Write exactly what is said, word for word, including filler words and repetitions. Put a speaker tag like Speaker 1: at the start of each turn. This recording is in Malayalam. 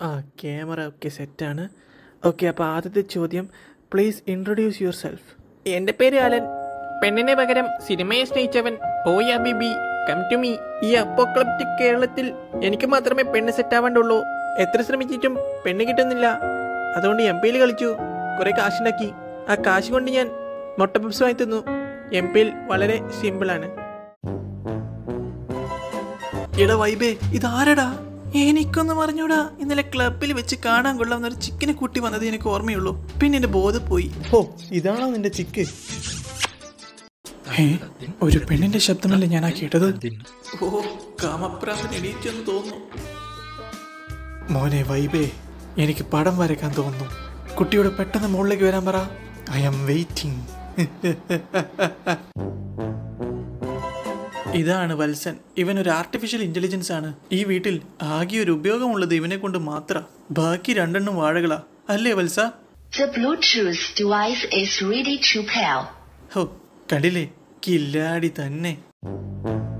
Speaker 1: ആ ക്യാമറ ഒക്കെ സെറ്റാണ്. ഓക്കെ, അപ്പോൾ ആദ്യത്തെ ചോദ്യം, പ്ലീസ് ഇൻട്രൊഡ്യൂസ് യുവർ സെൽഫ്.
Speaker 2: എൻ്റെ പേര് അലൻ. പെണ്ണിനെ പകരം സിനിമയെ സ്നേഹിച്ചവൻ. ഓയ് അബിബി, കം ടു മീ. ഈ അപ്പോക്ലിപ്റ്റിക് കേരളത്തിൽ എനിക്ക് മാത്രമേ പെണ്ണ് സെറ്റാവാണ്ടുള്ളൂ. എത്ര ശ്രമിച്ചിട്ടും പെണ്ണ് കിട്ടുന്നില്ല. അതുകൊണ്ട് എം പിയിൽ കളിച്ചു, കുറേ കാശുണ്ടാക്കി. ആ കാശ് കൊണ്ട് ഞാൻ മുട്ട പപ്സ് വാങ്ങി തന്നു. എം പിയിൽ വളരെ സിമ്പിളാണ്.
Speaker 1: എടാ വൈബേ, ഇതാരടാ? എനിക്കൊന്നും അറിഞ്ഞൂടാ. ഇന്നലെ ക്ലബിൽ വെച്ച് കാണാൻ കൊള്ളാവുന്ന ഒരു ചിക്കനെ കൂട്ടി വന്നത് എനിക്ക് ഓർമ്മയുള്ളൂ. പിന്നെ എന്റെ ബോധം പോയി. ഓ, ഇതാണോ നിന്റെ ചിക്ക്? ഒരു പെണ്ണിന്റെ ശബ്ദമല്ലേ ഞാൻ ആ കേട്ടത്? ഓ, കാമപ്രാന്തൻ എണീറ്റെന്ന് തോന്നുന്നു. മോനെ വൈബേ, എനിക്ക് പടം വരയ്ക്കാൻ തോന്നുന്നു. കുട്ടിയോട് പെട്ടെന്ന് മുകളിലേക്ക് വരാൻ പറ. I am waiting. ഇതാണ് വത്സൻ. ഇവൻ ഒരു ആർട്ടിഫിഷ്യൽ ഇന്റലിജൻസ് ആണ്. ഈ വീട്ടിൽ ആകെ ഒരു ഉപയോഗമുള്ളത് ഇവനെ കൊണ്ട് മാത്രം. ബാക്കി രണ്ടെണ്ണം വാഴകളാ, അല്ലേ വത്സ?
Speaker 3: ഹോ,
Speaker 1: കണ്ടില്ലേ, കില്ലാടി തന്നെ.